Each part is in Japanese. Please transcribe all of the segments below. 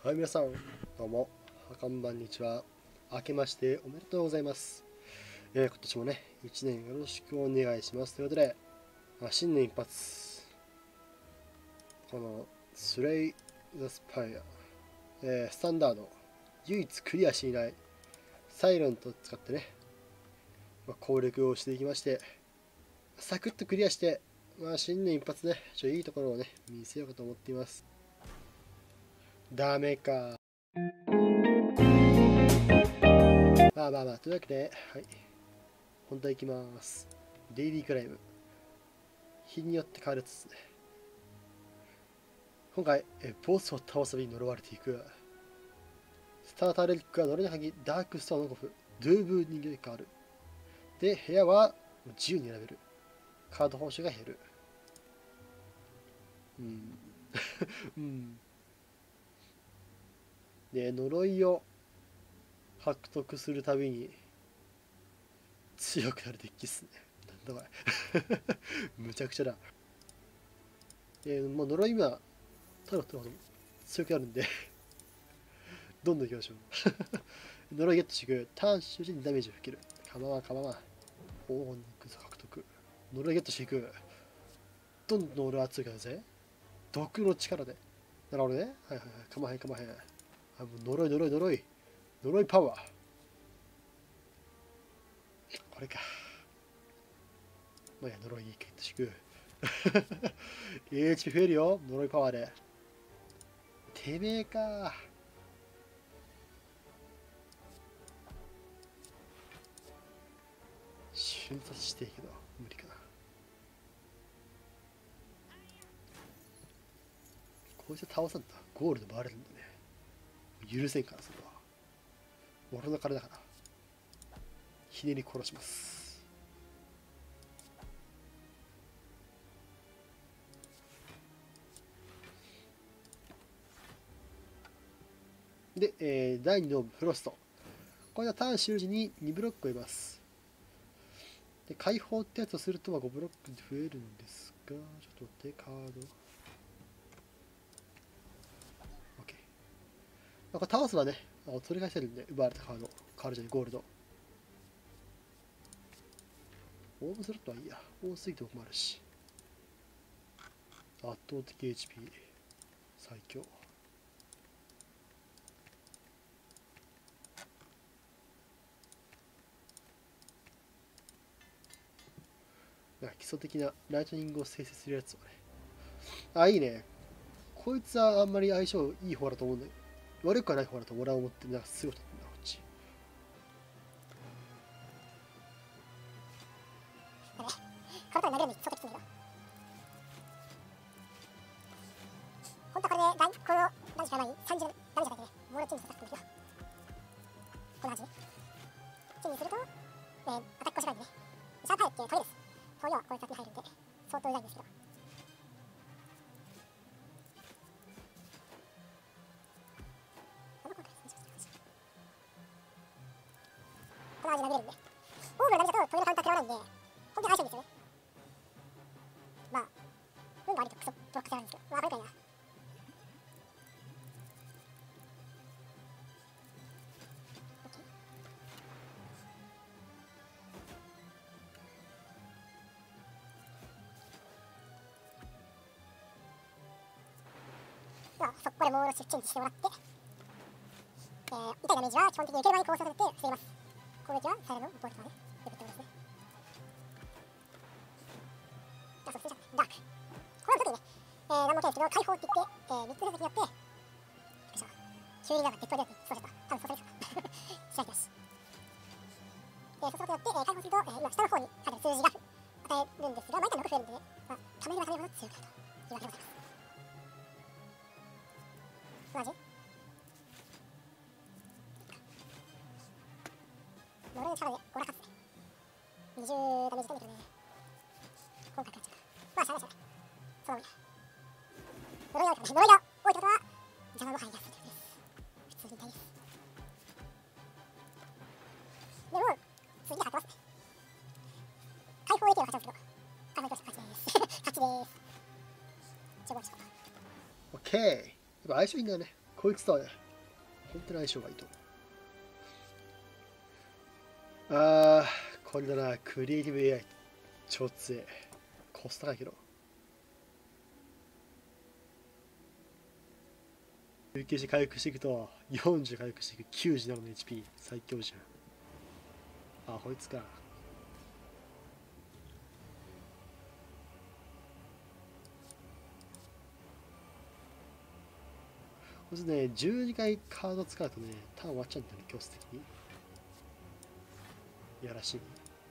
はい、皆さん、どうも、こんばんにちは。明けましておめでとうございます。今年もね、1年よろしくお願いします。ということで、新年一発、このスレイ・ザ・スパイア、スタンダード、唯一クリアしていないサイレントを使ってね、攻略をしていきまして、サクッとクリアして、新年一発ね、いいところをね、見せようかと思っています。ダメか。というわけで、はい、本題いきます。デイリークライム。日によって変わるやつですね。今回、ボスを倒すたびに呪われていく。スターターレリックが呪いの鍵、ダークストーンのコフ、ドゥーブー人形に変わる。で、部屋は自由に選べる。カード報酬が減る。で、呪いを獲得するたびに強くなるデッキっすね。なんだこれ。むちゃくちゃだ。もう呪いはただ強くなるんでどんどんいきましょう。呪いゲットしていく。ターン終時にダメージを受ける。かまわ。黄金の靴獲得。呪いゲットしていく。どんどん俺は強くなるぜ。毒の力で。なるほどね。はい。かまへん。もう呪いパワー。これか。いや、呪いゲットしていく。HP 増えるよ。呪いパワーで。てめえか。瞬殺していいけど無理かな。こいつ倒さんとゴールド回れるんだね。許せんから、それは俺の体だからひねり殺します。で、第2のフロスト。これはターン終了時に2ブロックを得ます。で、解放ってやつをすると5ブロック増えるんですが、ちょっと待って、カード。OK。これ倒せばね、取り返せるんで、奪われたカード。カードじゃない、ゴールド。オーブスロットはいいや。多すぎても困るし。圧倒的 HP。最強。基礎的なライトニングを生成するやつをね。いいね。こいつはあんまり相性いい方だと思うんだけど、悪くはない方だと俺は思って、すごいと思うんだ、こっち。 体に投げるのに相当きついんだけど。本当はこれでこの何時か前に30ダメージ与えてね、モールチームと戦ったんだけど、こんな感じ。チームにすると、アタックをしないんでね。シャーパイってトゲです。トゲはこいつに入るんで、相当うざいんですけど。こんな感じで投げれるんで。オーブのダメージだとトゲのカウンター食らわないんで、本当に相性いいんですよね。運が悪いとクソブロックしてあるんですけど、これくらいな。速攻でモールチェンジしてもらって、痛いダメージは基本的に受ける前に構成させて防ぎます。攻撃はサイレンのボールとかね、よくってことですね。そう、ダーク。これの時にね、何もないですけど、解放って言って、3つの時にやって、急になんかデッドリアルにそうしちゃった。多分そうするか。しないです。そうすることによって、解放すると、今下の方に書いてある数字が与えるんですが、毎回6増えるんでね、ためればためるほど強くなるというわけでございます。同じ呪いの力で5ラ勝つね。20ダメージなんだけどね。今回勝っちゃう。しゃあない。そうだね。呪いが多いってことは、邪魔も入りやすいです。普通に痛いです。でも、次で勝ってますね。解放 AK は勝ちますけど、解放 AK は勝ちです。勝ちです。ちょっと OK。やっぱ相性いいんだよね。 こいつとはね、本当に相性がいいと思う。これだな、クリエイティブ AI。超強い。コスト高いけど。19時回復していくと、40回復していく97の HP。最強じゃん。こいつか。こいつね、12回カード使うとね、ターン終わっちゃうんだよね、強制的に。いやらしいね。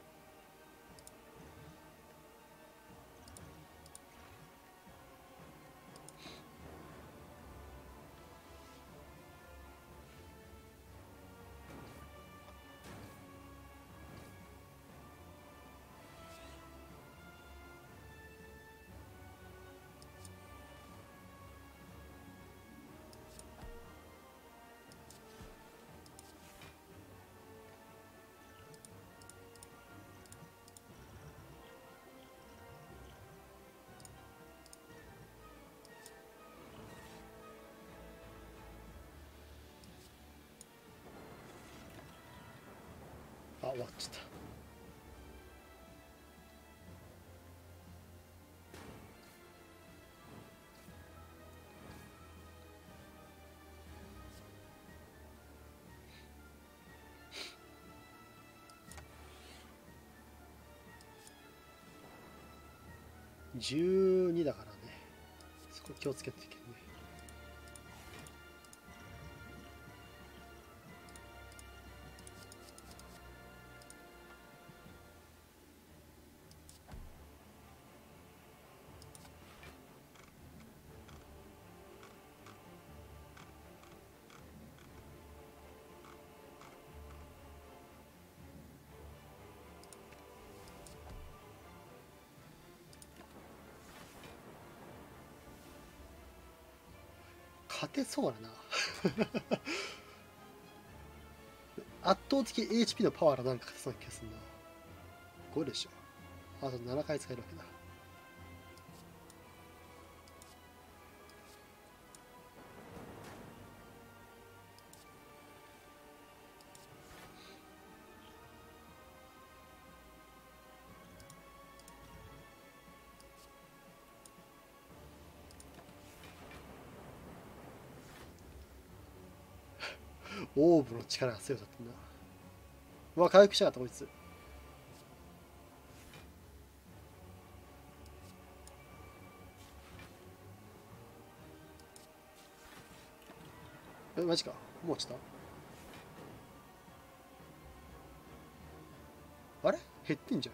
終わっちゃった。12だからね。そこ気をつけていけるね。勝てそうだな。圧倒的 HP のパワーがなんか勝てそうな気がするな。5でしょ。あと7回使えるわけだ。オーブの力が強かったんだ。うわ、回復しやがったこいつ。マジか。もう落ちた。あれ減ってんじゃん。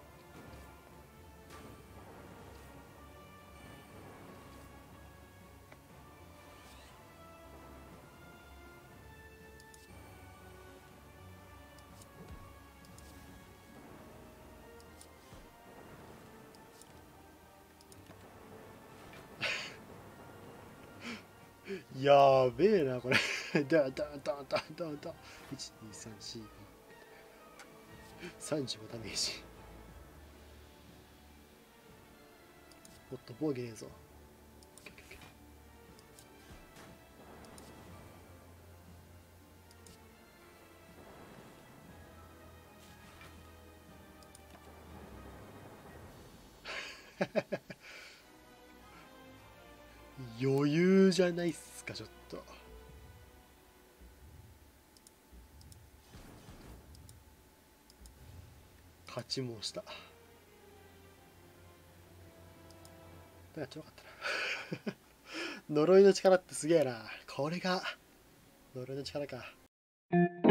やーべえな、これ。だだだだだだ。1、2、3、4、35ダメージ。おっと、防御ねえぞ。余裕じゃないっすか、ちょっと。勝ちもした。だからちょっとよかったな。呪いの力ってすげえな。これが呪いの力か。